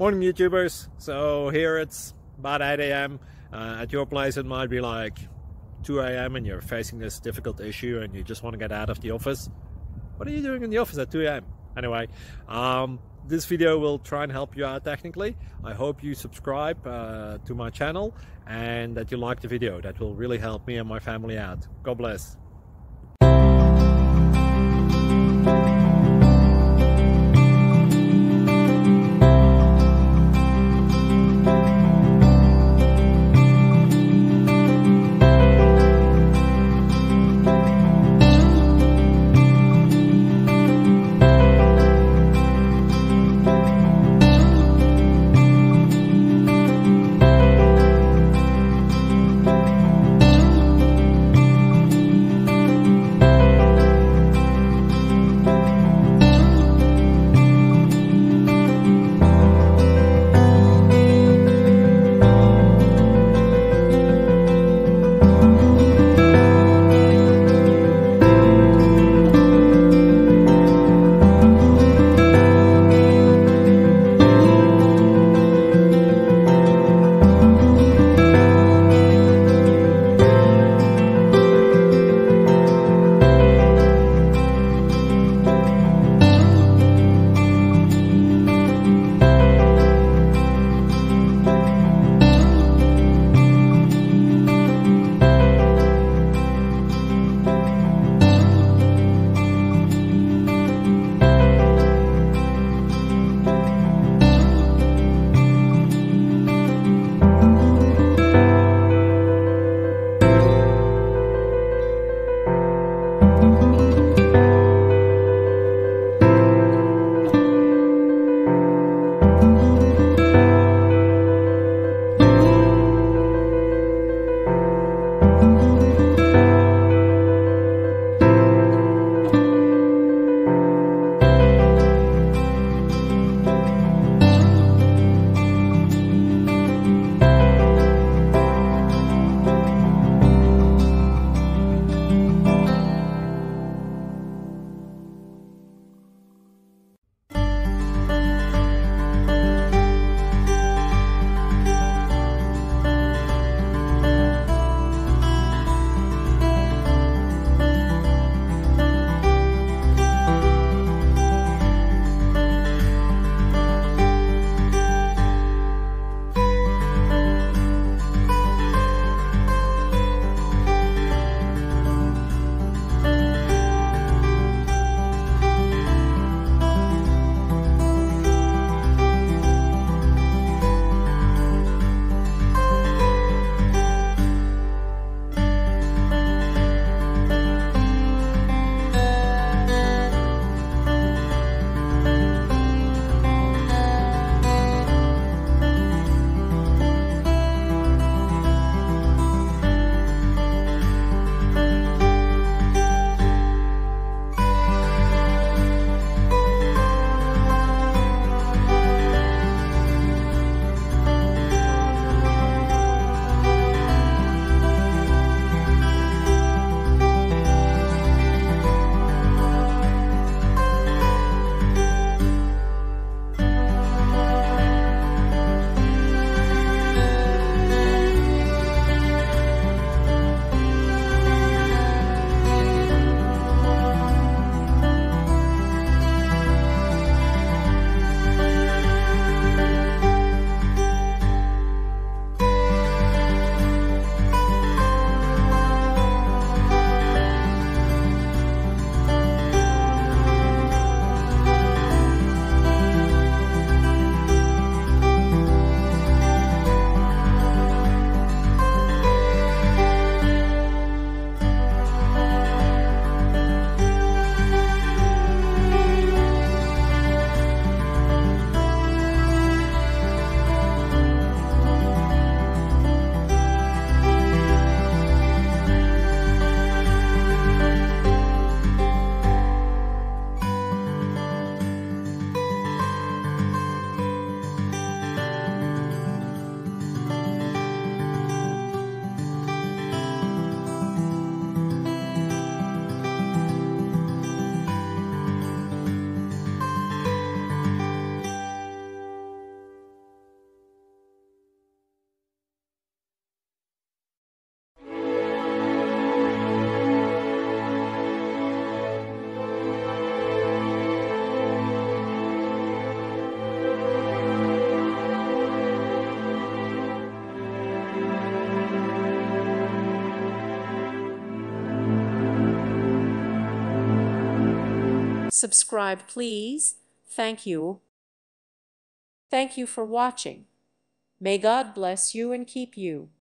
Morning YouTubers. So here it's about 8 a.m. At your place it might be like 2 a.m. and you're facing this difficult issue and you just want to get out of the office. What are you doing in the office at 2 a.m.? Anyway, this video will try and help you out technically. I hope you subscribe to my channel and that you like the video. That will really help me and my family out. God bless. Subscribe, please. Thank you. Thank you for watching. May God bless you and keep you.